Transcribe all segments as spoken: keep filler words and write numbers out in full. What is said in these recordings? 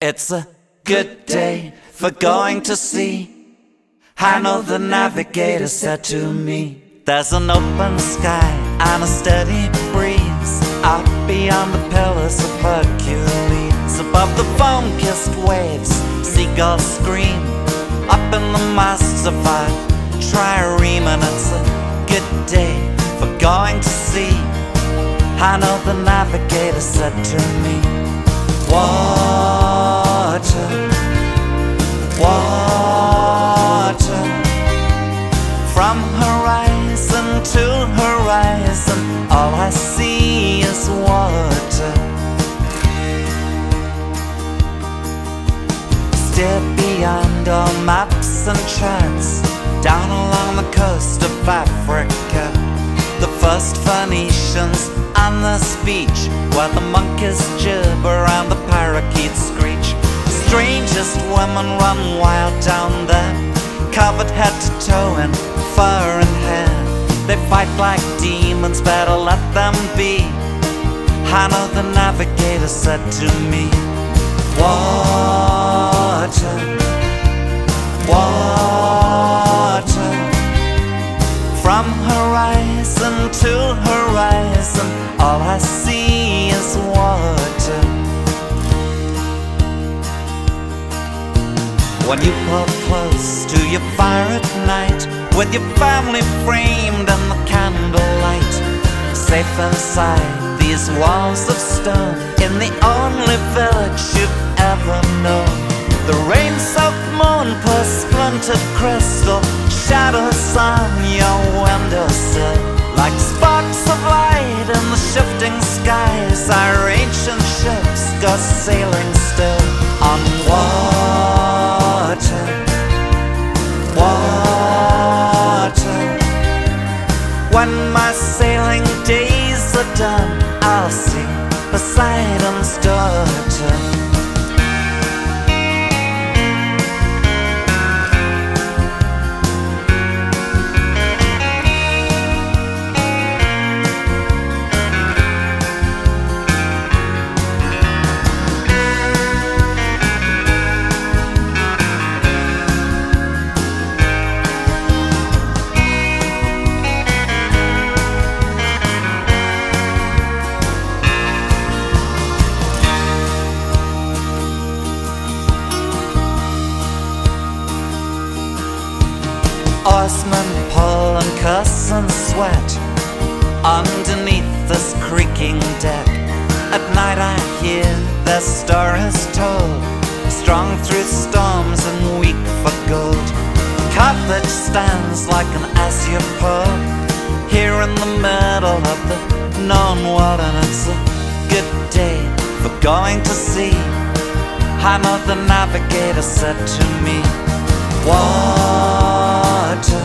It's a good day for going to sea. Hanno the Navigator said to me, there's an open sky and a steady breeze out beyond the pillars of Hercules. Above the foam-kissed waves, seagulls scream up in the masts of our trireme. And it's a good day for going to sea. Hanno the Navigator said to me, water, water, from horizon to horizon, all I see is water. Steer beyond all maps and charts, down along the coast of Africa. The first Phoenicians on this beach, where the monkeys gibber and the parakeets screech. Strangest women run wild down there, covered head to toe in fur and hair. They fight like demons, better let them be. Hanno the Navigator said to me, water, water, from horizon to horizon, all I see is water. When you pull close to your fire at night, with your family framed in the candlelight, safe inside these walls of stone, in the only village you've ever known. The rain-soaked moon per splintered crystal shadows on your windowsill, like sparks of light in the shifting skies. Our ancient ships go sailing still on water, water. When my sailing days are done, I'll see Poseidon's daughter. Oarsmen pull and cuss and sweat underneath this creaking deck. At night I hear their stories told, strong through storms and weak for gold. Carthage stands like an azure pearl here in the middle of the known world, and it's a good day for going to sea. Hanno the Navigator said to me, water,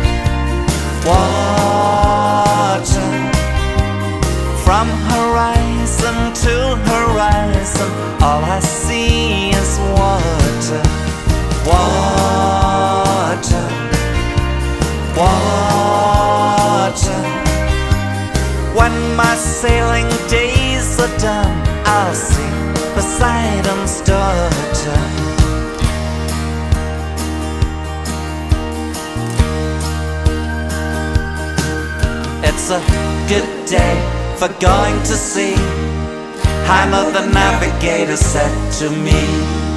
water, from horizon to horizon, all I see is water, water, water. When my sailing days are done, I'll see Poseidon's daughter. It's a good day for going to sea. Hanno the Navigator said to me.